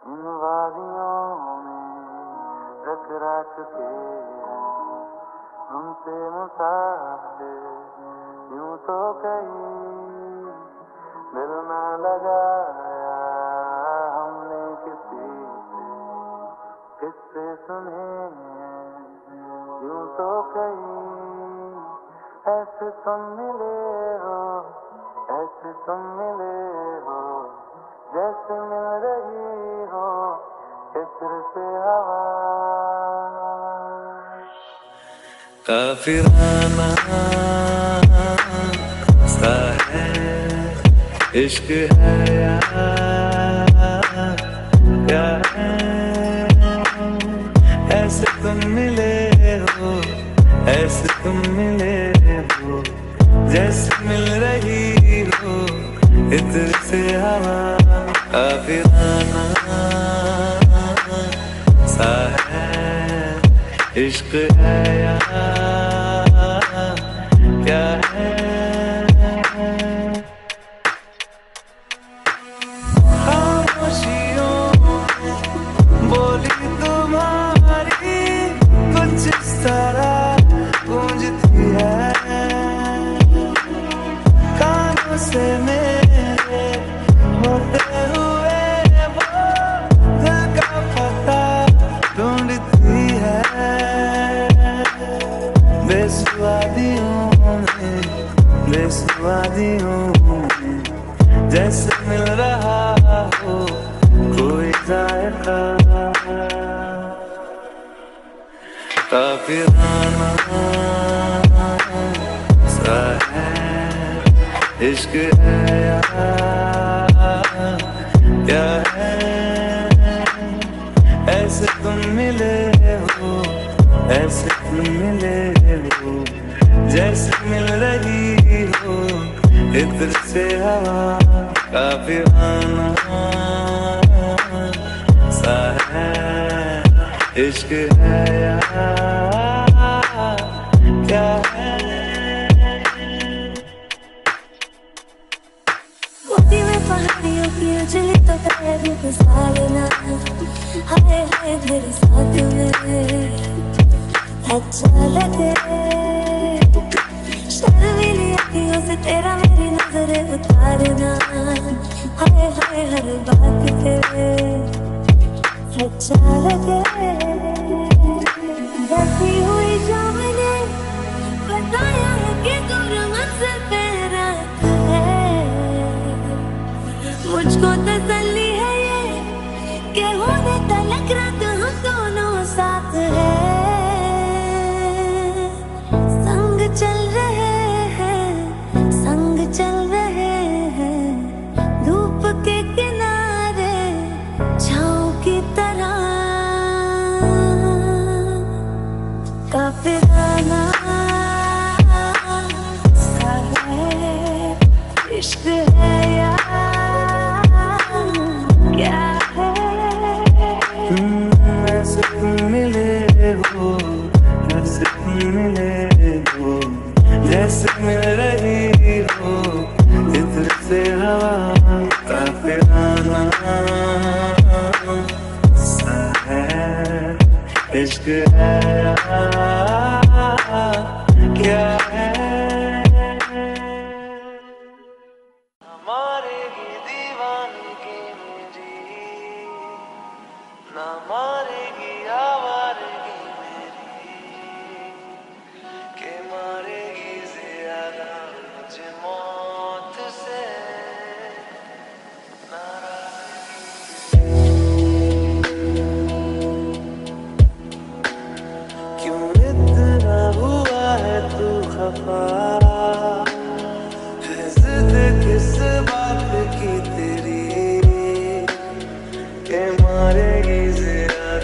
इन वादियों में टकरा चुके हैं हमसे मुसाफिर, यूं तो कहीं दिल ना लगाया हमने किसी से, किससे सुने हैं यूं तो कहीं ऐसे तुम मिले हो, ऐसे तुम मिले हो जैसे मिल रही हो इत्र से हवा। काफिराना सा है इश्क है या क्या है, ऐसे तुम मिले हो, ऐसे तुम मिले हो जैसे मिल रही हो इत्र से हवा। काफिराना सा है इश्क है या क्या है, खामोशियों बोली तुम्हारी कुछ इस तरह गूंजती है, कानों से मेरे होते हुए वो दिल का पता ढूंढती है। बेसुवादियों में, बेसुवादियों में जैसे मिल रहा हो कोई जायका। काफिराना सा है इश्क है या क्या है, ऐसे तुम मिले हो, ऐसे तुम मिले हो जैसे मिल रही हो इत्र से हवा। काफिराना सा है इश्क है या क्या है। मोती में पहाड़ियों की उजली तो पैर गुजारना, हाय हाय मेरे साथ में अच्छा लगे, शर्मीली अखियों से तेरा मेरी नजरें उतारना, हाय हाय हर बात पे अच्छा लगे। बसी हुई शाम ने बताया है कि दूर मंजिल पे रात है, मुझको तसल्ली है ये कि होने तलक रात हम दोनों साथ है। संग चल रहे हैं, संग चल रहे हैं धूप के किनारे छाँव की तरह। काफिराना सा है इश्क है या क्या है, ऐसे तुम मिले हो, ऐसे तुम मिले हो जैसे मिल रही हो इत्र से हवा। काफिराना सा है इश्क है या क्या है, हमारे ही दीवानगी मेरी ना मारेगी आवारगी मेरी, के मारेगी ज्यादा मुझे मौत से नाराज़गी। क्यों इतना हुआ है तू खफा, है जिद किस बात की तेरी, के मारेगी ज़रा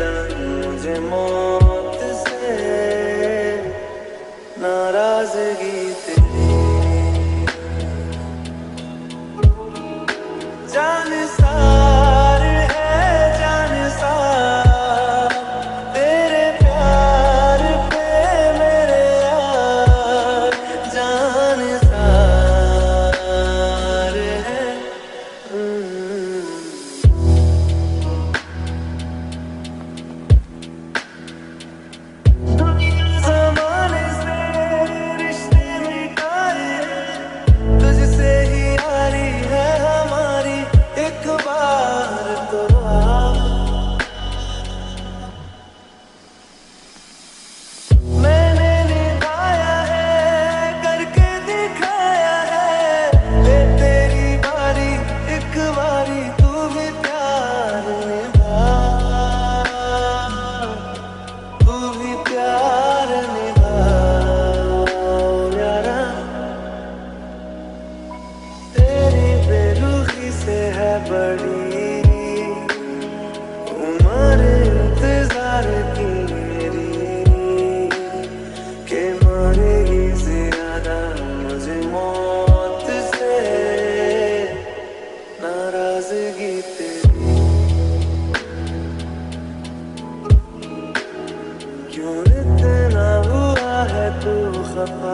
वफा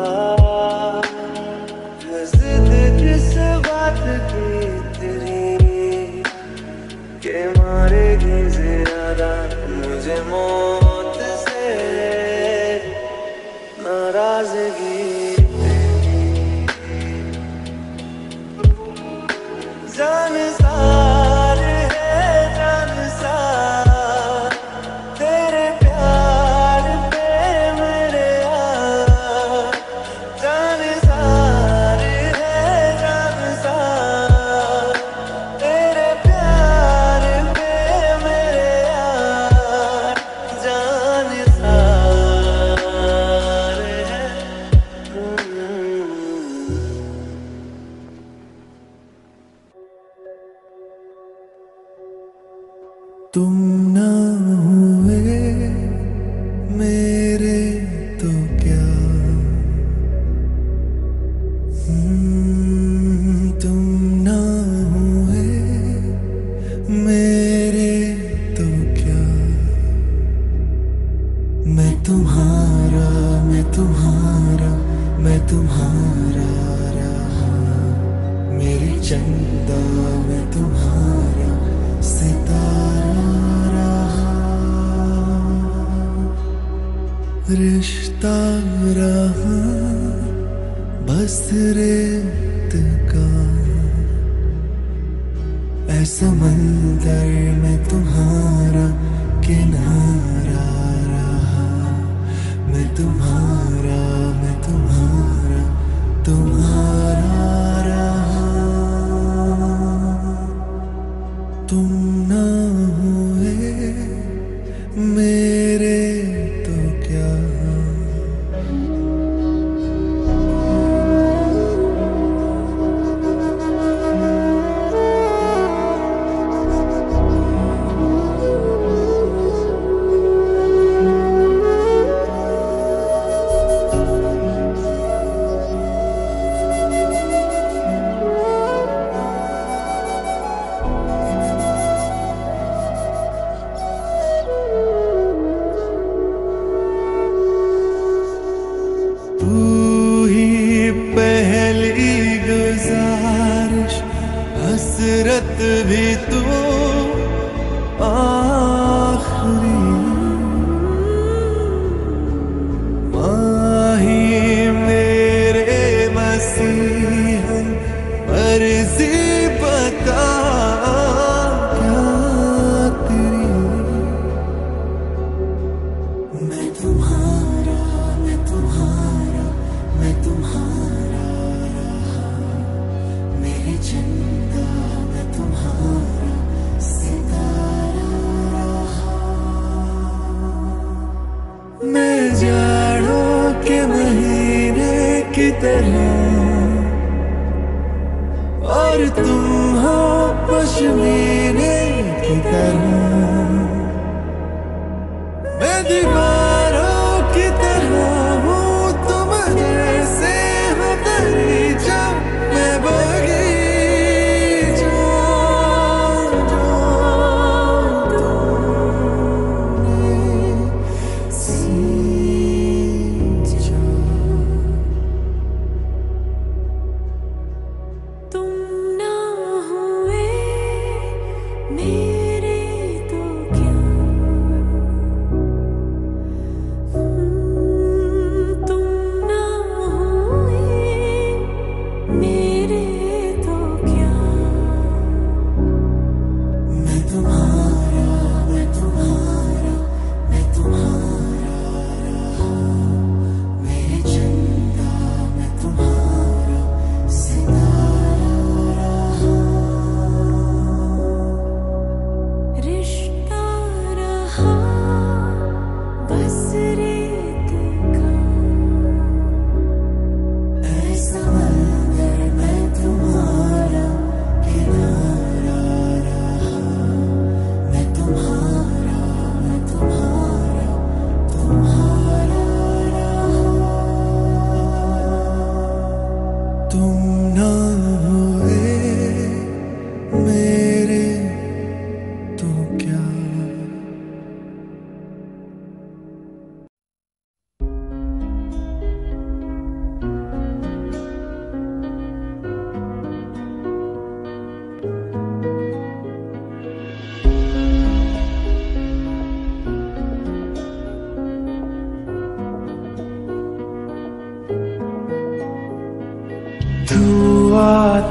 जिद किस बात की तेरी के मारेगी ज्यादा मुझे मौत से नाराजगी तेरी जान सार है जान सार तेरे प्यार पे मेरे यार जान सार है जान सार तेरे प्यार पे मेरे यार जान सार है तुम न हुए मेरे तो क्या तुम न हुए मेरे तो क्या मैं तुम्हारा मैं तुम्हारा मैं तुम्हारा रहा मेरी चंदा मैं तुम्हारा सितारा रहा रिश्ता रहा बस रेत का ऐसा मंजर में तुम्हारा किनारा रहा मैं तुम्हारा तुम्हारा रहा तुम न हुए मेरे तो क्या तू ही पहली गुजारिश हसरत भी तू आखिरी माही मेरे मसीह मर्जी बता क्या तेरी मैं तुम्हारा मैं तुम्हारा रहा मेरी चंदा मैं तुम्हारा सितारा रहा मैं जाड़ों के महीने की तरह और तुम हो पश्मीने की तरह मैं दीवारों की तरह हूँ तुम जैसे हो दरीचा मैं बगीचा तुम ना हुए मेरे तो क्या तुम ना हुए मेरे तो क्या मैं तुम्हारा रहा मेरी चंदा मैं तुम्हारा सितारा रहा रिश्ता रहा बस रेत का ऐसा मंजर मैं तुम्हारा किनारा रहा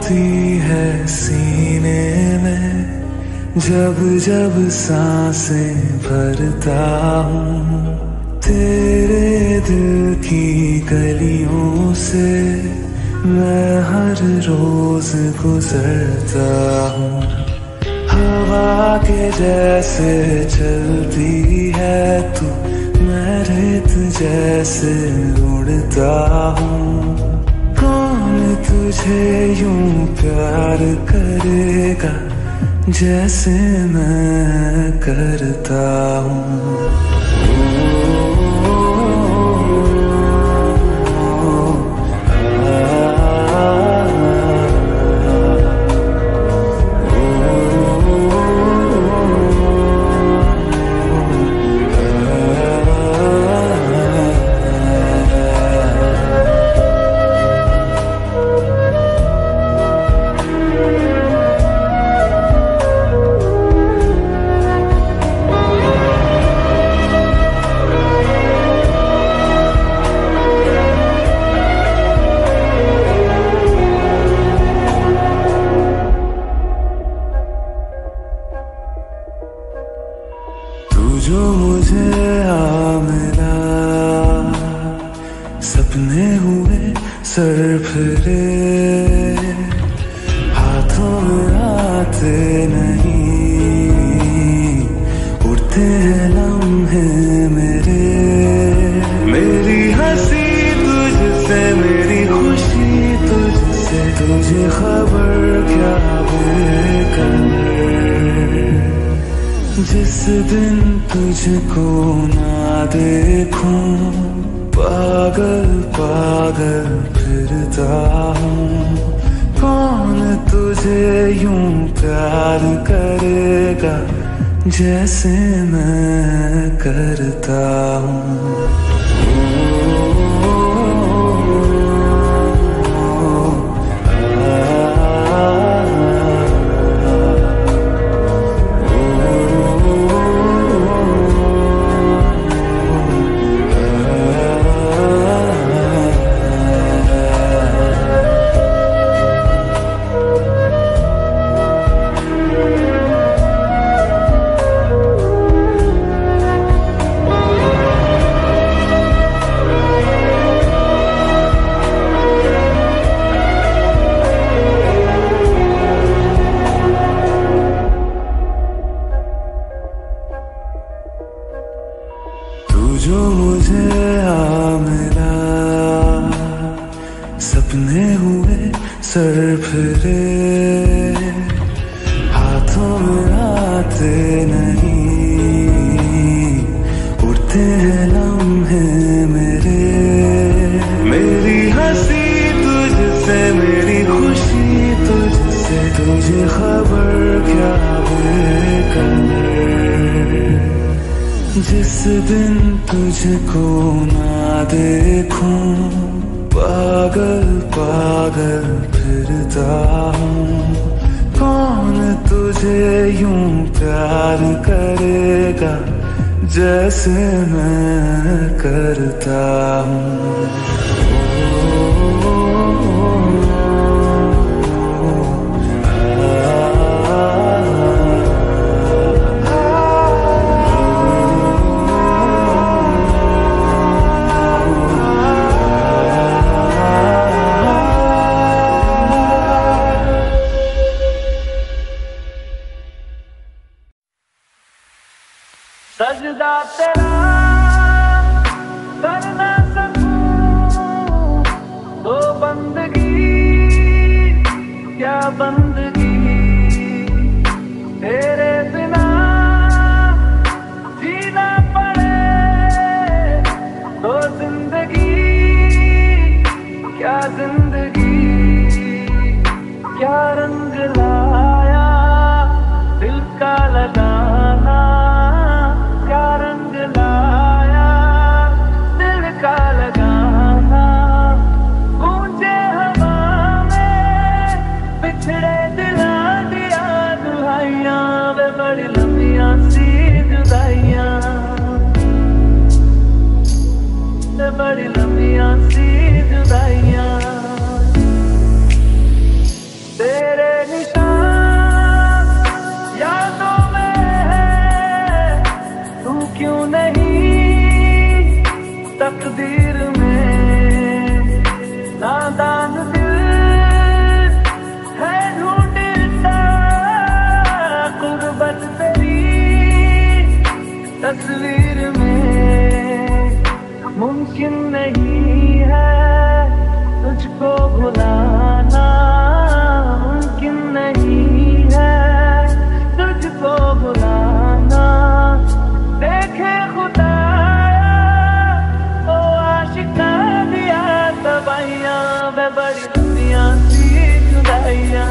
होती है सीने में जब जब सांसें भरता हूँ। तेरे दिल की गलियों से मैं हर रोज गुजरता हूँ। हवा के जैसे चलती है तू, मैं रेत जैसे उड़ता हूँ। कौन तुझे यूं प्यार करेगा जैसे मैं करता हूँ। जो मुझे मिला, सपने हुए सर फिरे, हाथों में आते नहीं, उड़ते हैं लम्हे मेरे। मेरी हंसी तुझसे, मेरी खुशी तुझसे, तुझे खबर क्या बेकर। जिस दिन तुझको ना देखूं, पागल पागल फिरता हूँ। कौन तुझे यूं प्यार करेगा जैसे मैं करता हूँ। जो मुझे मिला, सपने हुए सर फिरे, हाथों में आते नहीं, उड़ते हैं लम्हे मेरे। मेरी हंसी तुझसे, मेरी खुशी तुझसे, तुझे खबर क्या बेकर। जिस दिन तुझको ना देखूं, पागल पागल फिरता हूँ। कौन तुझे यूं प्यार करेगा जैसे मैं करता हूँ। सजदा तेरा कर ना सकूं तो बंदगी क्या बंदगी। तेरे बिना जीना पड़े तो जिंदगी क्या जिंदगी। क्या रंग लाया दिल का लगाना, क्या रंग लाया दिल का लगाना। गूंजे हवा में बिछड़े दिला दिया दुहाइयां, वे बड़ी लंबियां सी जुदाइयां, वे बड़ी लंबियां सी जुदाइयां। क्यों नहीं तकदीर में नादान दिल है ढूंढता गुर्बत तेरी तस्वीर में। मुमकिन नहीं है तुझको भुलाना, मुमकिन नहीं है तुझको भुलाना। देखे खुदाया ओ आशिका दिया तबाहियां वे बड़ी दुनिया सी जुदाइयां।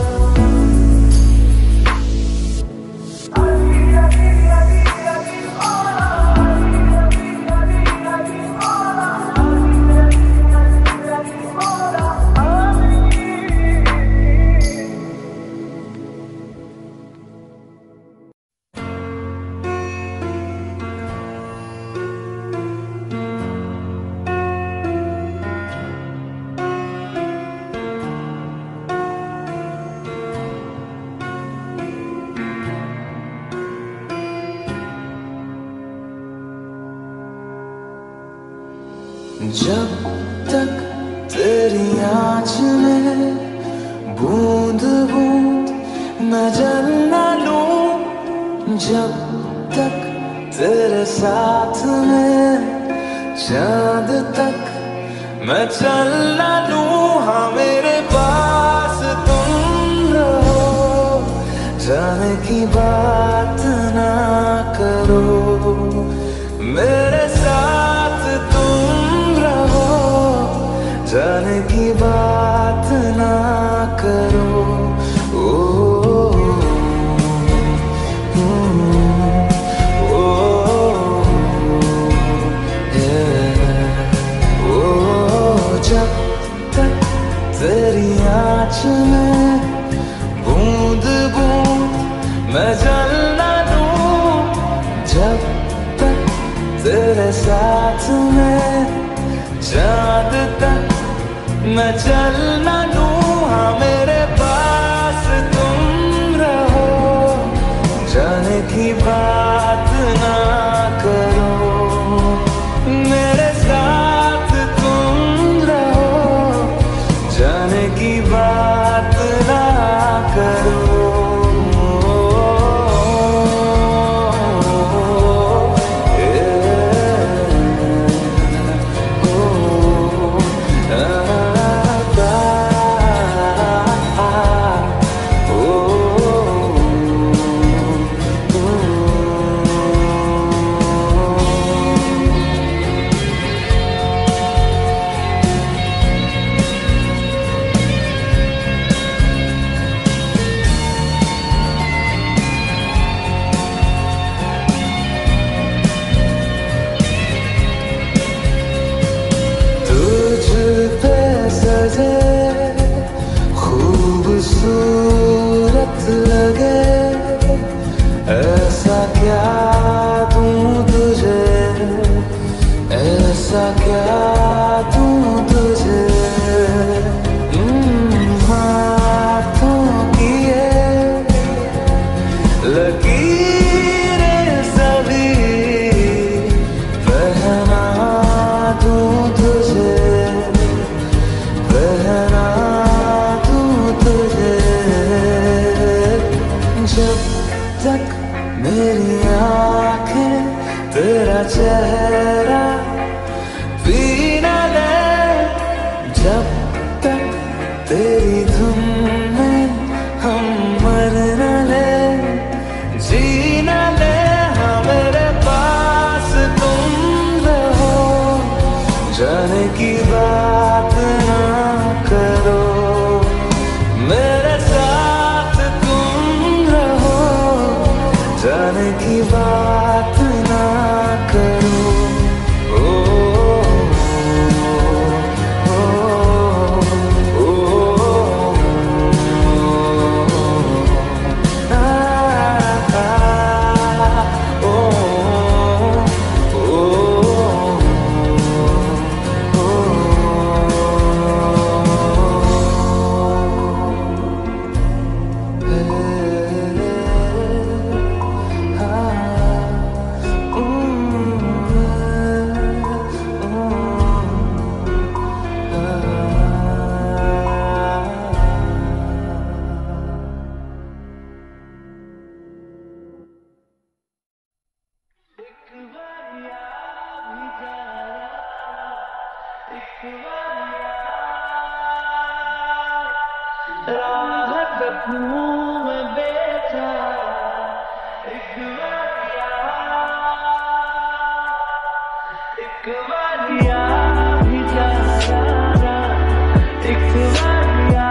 जब तक तेरी आँच में बूंद बूंद मैं जल ना लूं, जब तक तेरे साथ में चांद तक मैं चल ना लूं। हाँ मेरे पास तुम रहो, जाने की बात ना करो। मेरे साथ तुम रहो, जाने की बात ना करो। ओ, ओ, जब तक तेरी आँच में बूंद बूंद मैं जल ना लूं, जब तक तेरे साथ में चांद तक मैं चल ना लूं। हाँ मेरे पास तुम रहो, जाने की बात ना करो। मेरे साथ तुम रहो, जाने की बात ना करो। खूबसूरत लगे ऐसा क्या दूं तुझे, ऐसा क्या दूं तुझे। हाथों की ये लकीरें सभी पहना दूं तुझे, पहना जब तक मेरी आंखें तेरा चेहरा पी ना ले, जब तक तेरी धुन में हम मर न ले, जी न ले। हाँ मेरे पास तुम रहो, जाने की बात ना करो। मेरे साथ जाने की बात ना करो। ओ, ओ, ओ, ओ, सकूं मैं बेचारा एक बारिया भी जाया एक बारिया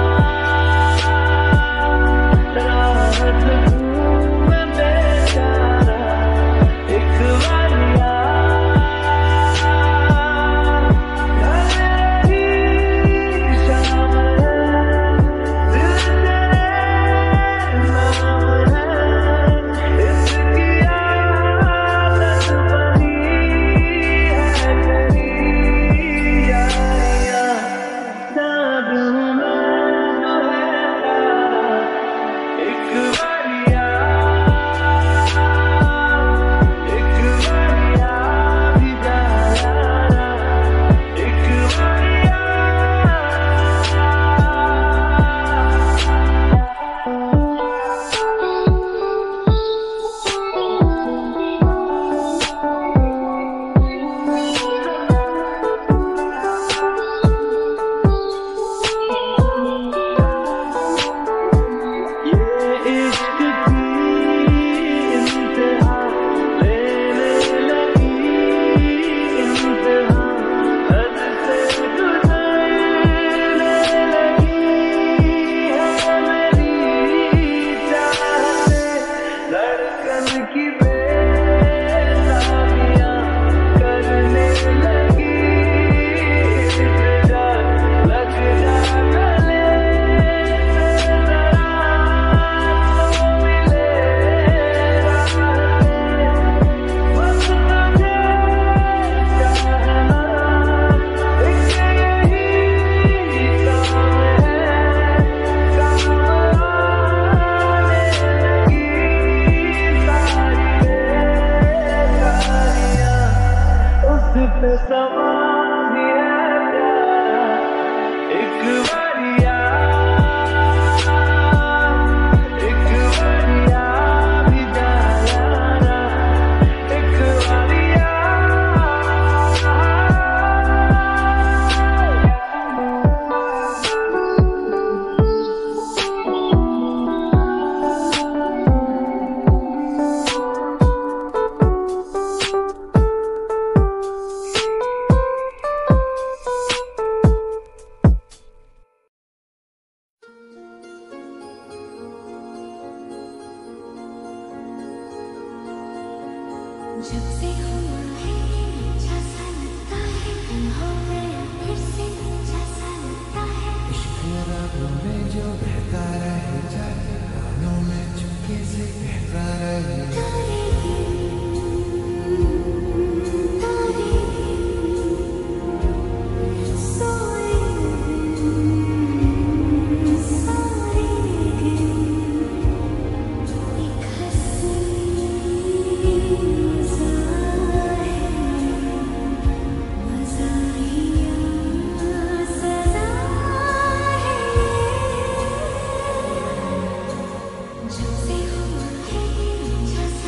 राह सकूं मैं बेचारा एक बारिया जब से हुआ है अच्छा सा लगता है, हो गया फिर से अच्छा सा लगता है। इश्क रातों में जो बहता रह जाए, कानों में चुपके से कहता रहे। जब से हुआ है अच्छा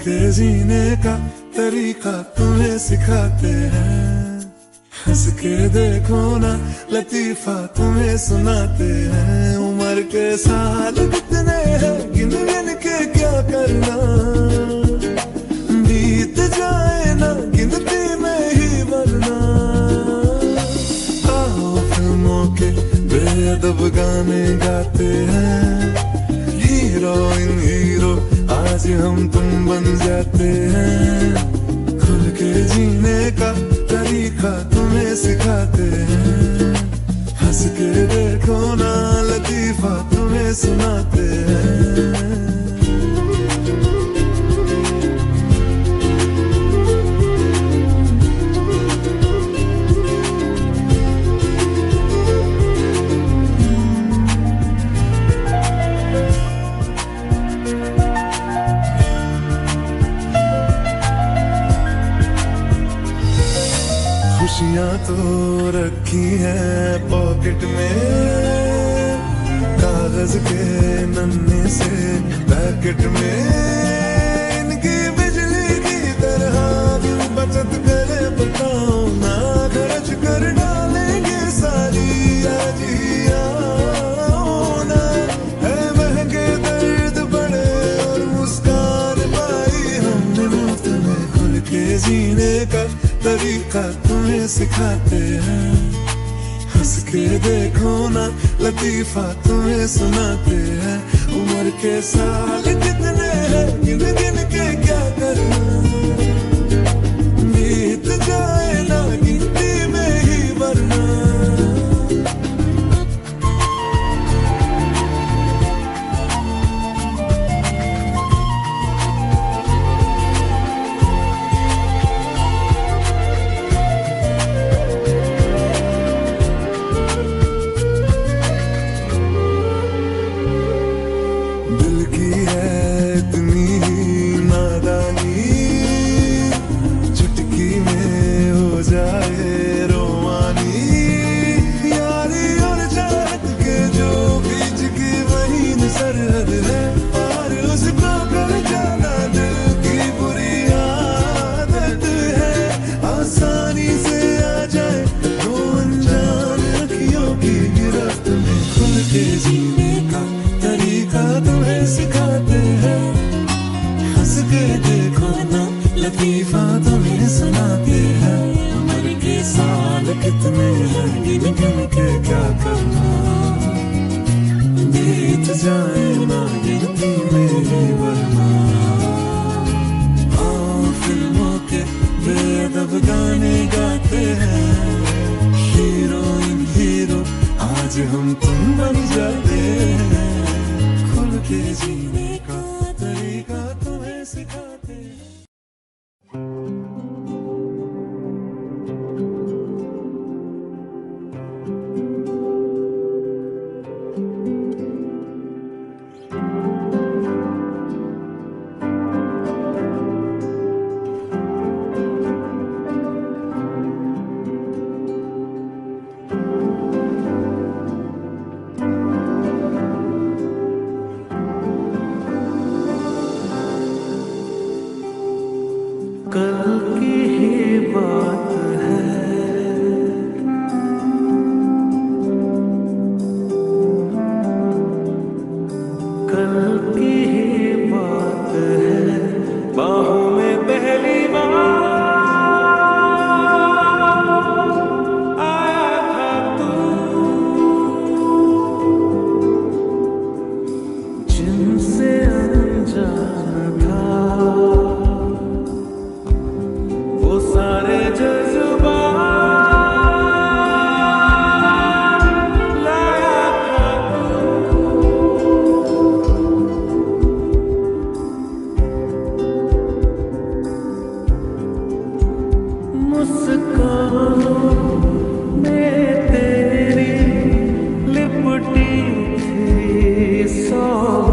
के जीने का तरीका तुम्हें सिखाते हैं। हंस के देखो ना लतीफा तुम्हें सुनाते हैं। उम्र के साल कितने हैं गिन गिन के क्या करना, बीत जाए ना गिनती में ही वरना। आओ फिल्मों के बेअदब गाने गाते हैं, हीरोइन हीरो आज हम तुम बन जाते हैं। खुल के जीने का तरीका तुम्हें सिखाते हैं। हंस के देखो ना लतीफा तुम्हें सुनाते हैं। खुशियां तो रखी है पॉकेट में, कागज के नन्हे से पैकेट में। इनकी बिजली की तरह क्यों बचत करे बताओ ना, खर्च कर डालेंगे सारी आज ही आओ ना। है महंगे दर्द बड़े और मुस्कान पाई हमने मुफ्त में। खुल के जीने का तरीका तुम्हें सिखाते हैं। हंस के देखो ना लतीफा तुम्हें सुनाते हैं। उम्र के साल कितने हैं गिन गिन के क्या करना, बीत जाए ना गिनती में ही वरना। जीने का तरीका तुम्हें सिखाते हैं। हंस के देखो ना लतीफा तुम्हें सुनाते हैं। उम्र के साल कितने हैं गिन गिन के क्या करना, बीत जाए ना गिनती में ही वरना। फिल्मों के बेअदब गाने गाते हैं, हीरोइन हीरो आज हम तुम बन जाते हैं। खुल के जीने का तरीका तुम्हें सिखाते हैं। कल की ही बात है, कल की ही बात है। बाहों में पहली बार आया था तू, जिनसे अनजान था। सारे जज्बात लाया था मुस्कानों में तेरी लिपटी थी सौ